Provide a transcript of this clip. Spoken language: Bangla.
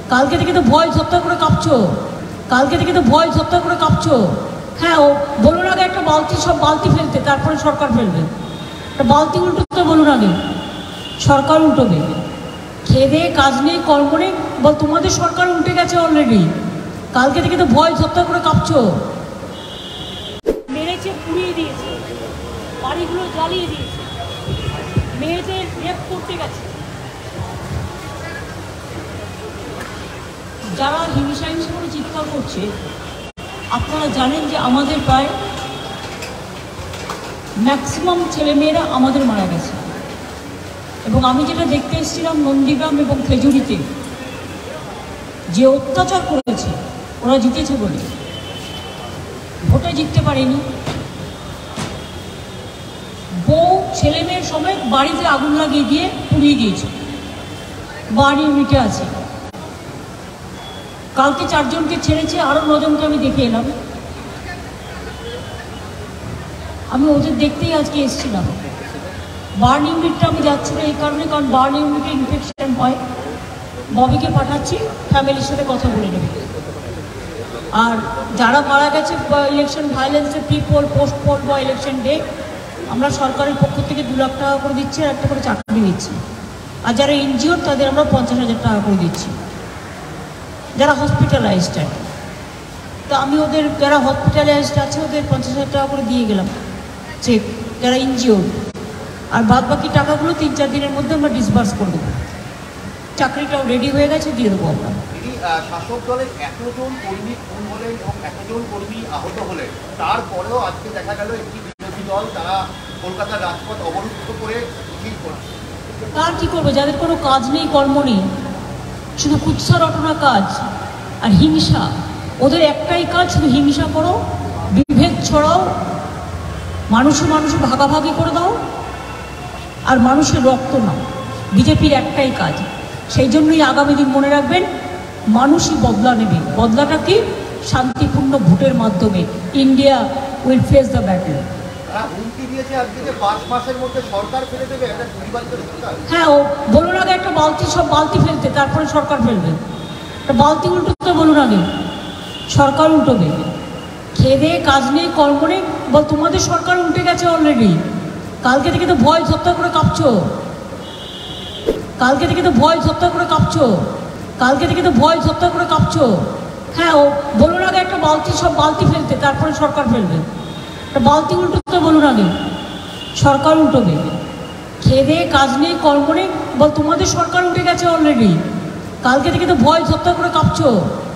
কালকে থেকে তো ভয় ঝত্তা করে কাঁপছো, কালকে থেকে তো ভয় ঝত্তা করে কাঁপছো। হ্যাঁ, ও বলুন আগে একটা বালতি, সব বালতি ফেলতে, তারপরে সরকার ফেলবে। একটা বালতি উল্টোতে বলুন আগে, সরকার উল্টোবে। খেয়ে দিয়ে কাজ নেই, কর্ম নেই, বল তোমাদের সরকার উল্টে গেছে অলরেডি। কালকে থেকে তো ভয় ঝত্তা করে কাঁপছো। মেরেছে, পুড়িয়ে দিয়েছে, বাড়িগুলো জ্বালিয়ে দিয়েছে, মেয়েদের রেপ করতে গেছে। যারা হিংসা হিংসা করে চিৎকার করছে, আপনারা জানেন যে আমাদের প্রায় ম্যাক্সিমাম ছেলেমেয়েরা আমাদের মারা গেছে। এবং আমি যেটা দেখতে এসেছিলাম নন্দীগ্রাম এবং খেজুরিতে, যে অত্যাচার করেছে, ওরা জিতেছে বলে, ভোটে জিততে পারেনি। বউ ছেলেমেয়ের সময় বাড়িতে আগুন লাগিয়ে দিয়ে পুড়িয়ে দিয়েছে, বাড়ি মিটে আছে। কালকে 4 জনকে ছেড়েছে, আরও 9 জনকে আমি দেখে এলাম। আমি ওদের দেখতেই আজকে এসেছিলাম। বার্ন ইউনিটটা আমি যাচ্ছি না এই কারণে, কারণ বার্ন ইউনিটে ইনফেকশন হয়। ববিকে পাঠাচ্ছি, ফ্যামিলির সাথে কথা বলে নেবে। আর যারা মারা গেছে ইলেকশন ভায়োলেন্সে, প্রি পোল, পোস্ট পোল বা ইলেকশন ডে, আমরা সরকারের পক্ষ থেকে 2 লাখ টাকা করে দিচ্ছি, আর একটা করে চাকরি দিচ্ছি। আর যারা ইনজিওর তাদের আমরা 50,000 টাকা করে দিচ্ছি, যারা হসপিটালাইজড আছে। তো আমি ওদের যারা হসপিটালাইজড আছে ওদের 50,000 টাকা করে দিয়ে গেলাম চেক, যারা ইনজিওর। আর বাদ বাকি টাকাগুলো 3-4 দিনের মধ্যে আমরা ডিসবার্স করে দেবো। চাকরিটাও রেডি হয়ে গেছে, দিয়ে দেবো আমরা। শাসক দলের 100 জন কর্মী খুন হলেন এবং 100 জন কর্মী আহত হলেন, তারপরেও আজকে দেখা গেল একটি বিরোধী দল তারা কলকাতার রাজপথ অবরুদ্ধ করে মিছিল করছে। তার কী করবে? যাদের কোনো কাজ নেই, কর্ম নেই, শুধু কুৎসা রটনা কাজ আর হিংসা। ওদের একটাই কাজ, শুধু হিংসা করো, বিভেদ ছড়াও, মানুষে ভাগাভাগি করে দাও, আর মানুষের রক্ত নাও। বিজেপির একটাই কাজ। সেই জন্যই আগামী দিন মনে রাখবেন, মানুষই বদলা নেবে। বদলাটা কি? শান্তিপূর্ণ ভোটের মাধ্যমে। India will face the battle. হ্যাঁ, ও বলুন আগে একটা বালতি, সব বালতি ফেলতে, তারপরে সরকার ফেলবে। একটা বালতি উল্টোতে বলুন আগে, সরকার উল্টোবে। খেয়ে দিয়ে কাজ নেই, কর্ম নেই, বল তোমাদের সরকার উল্টে গেছে অলরেডি। কালকে থেকে তো ভয় ঝত্তা করে কাঁপছো, কালকে থেকে তো ভয় ঝত্তা করে কাঁপছো, কালকে থেকে তো ভয় ঝত্তা করে কাঁপছো। হ্যাঁ, ও বলুন আগে একটা বালতি, সব বালতি ফেলতে, তারপরে সরকার ফেলবে। একটা বালতি উল্টোতে বলুন আগে, সরকার উল্টোবে। খেয়ে দিয়ে কাজ নেই, কর্ম নেই, বল তোমাদের সরকার উঠে গেছে অলরেডি। কালকে থেকে তো ভয় ঝত্তা করে কাঁপছো।